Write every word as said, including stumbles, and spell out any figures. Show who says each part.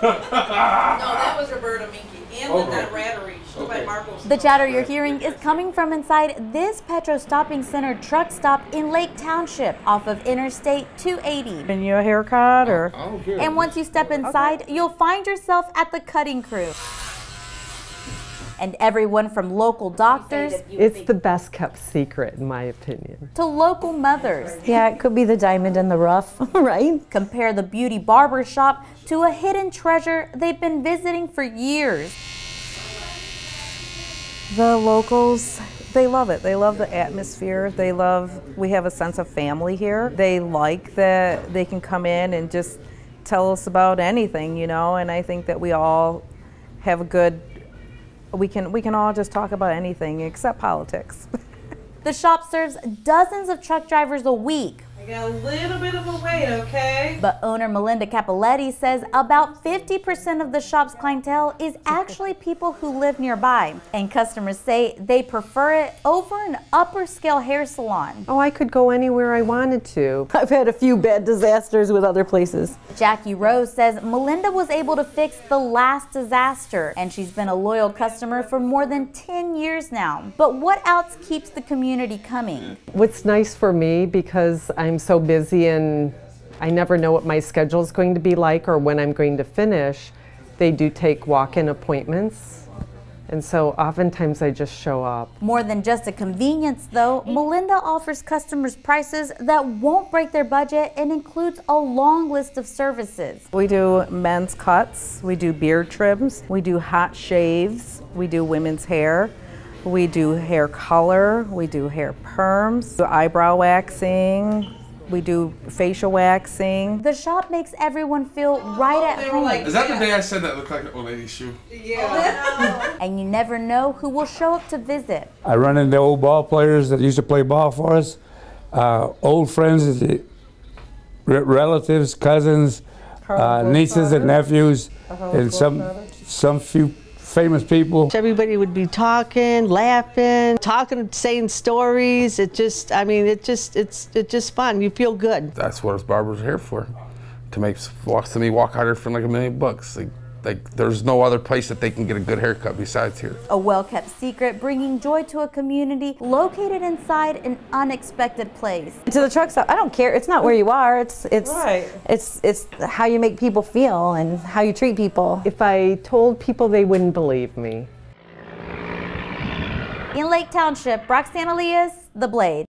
Speaker 1: that was Roberta Minky. And
Speaker 2: Okay.
Speaker 1: with that rattery. She okay. Marco.
Speaker 3: The chatter you're hearing is coming from inside this Petro Stopping Center truck stop in Lake Township off of Interstate two eighty.
Speaker 4: And you a haircut or?
Speaker 2: Oh, good.
Speaker 3: And once you step inside, okay. you'll find yourself at the cutting crew. And everyone from local doctors.
Speaker 5: It's the best kept secret, in my opinion.
Speaker 3: To local mothers.
Speaker 4: Yeah, it could be the diamond in the rough, right?
Speaker 3: Compare the beauty barber shop to a hidden treasure they've been visiting for years.
Speaker 4: The locals, they love it. They love the atmosphere. They love, we have a sense of family here. They like that they can come in and just tell us about anything, you know, and I think that we all have a good, we can, we can all just talk about anything except politics.
Speaker 3: The shop serves dozens of truck drivers a week.
Speaker 1: I got a little bit of a wait, okay?
Speaker 3: But owner Melinda Capoletti says about fifty percent of the shop's clientele is actually people who live nearby. And customers say they prefer it over an upper scale hair salon.
Speaker 5: Oh, I could go anywhere I wanted to.
Speaker 4: I've had a few bad disasters with other places.
Speaker 3: Jackie Rose says Melinda was able to fix the last disaster, and she's been a loyal customer for more than ten years now. But what else keeps the community coming?
Speaker 5: What's nice for me, because I'm so busy and I never know what my schedule is going to be like or when I'm going to finish, they do take walk-in appointments. And so oftentimes I just show up.
Speaker 3: More than just a convenience though, Melinda offers customers prices that won't break their budget and includes a long list of services.
Speaker 4: We do men's cuts, we do beard trims, we do hot shaves, we do women's hair, we do hair color, we do hair perms, do eyebrow waxing, we do facial waxing.
Speaker 3: The shop makes everyone feel right at home.
Speaker 1: Like,
Speaker 2: Is that the day I said that looked like an old lady's shoe?
Speaker 1: Yeah.
Speaker 3: And you never know who will show up to visit.
Speaker 6: I run into old ball players that used to play ball for us, uh, old friends, relatives, cousins, uh, nieces and nephews, and some, some few famous people.
Speaker 7: Everybody would be talking, laughing, talking, saying stories. It just, I mean, it just, it's, it's just fun. You feel good.
Speaker 2: That's what us barbers are here for, to make walks to me walk out here for like a million bucks. Like, like there's no other place that they can get a good haircut besides here.
Speaker 3: A well-kept secret bringing joy to a community located inside an unexpected place.
Speaker 4: To the truck stop, I don't care. It's not where you are. It's it's
Speaker 1: Right.
Speaker 4: it's it's how you make people feel and how you treat people.
Speaker 5: If I told people, they wouldn't believe me.
Speaker 3: In Lake Township, Roxanne Elias, The Blade.